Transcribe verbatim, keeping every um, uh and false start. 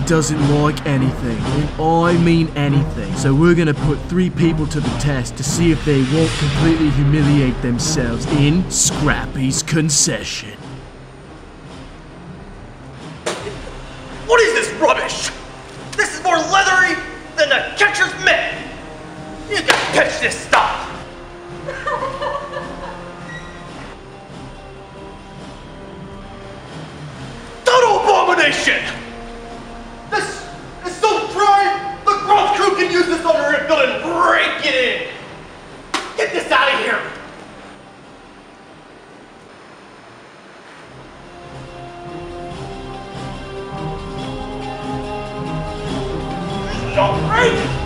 doesn't like anything, and I mean anything. So we're gonna put three people to the test to see if they won't completely humiliate themselves in Scrappy's Concession. What is this rubbish? This is more leathery than a catcher's mitt. You can catch this stuff. Total abomination! This is so dry, the ground crew can use this under refill and break it in! Get this out of here! This is outrageous!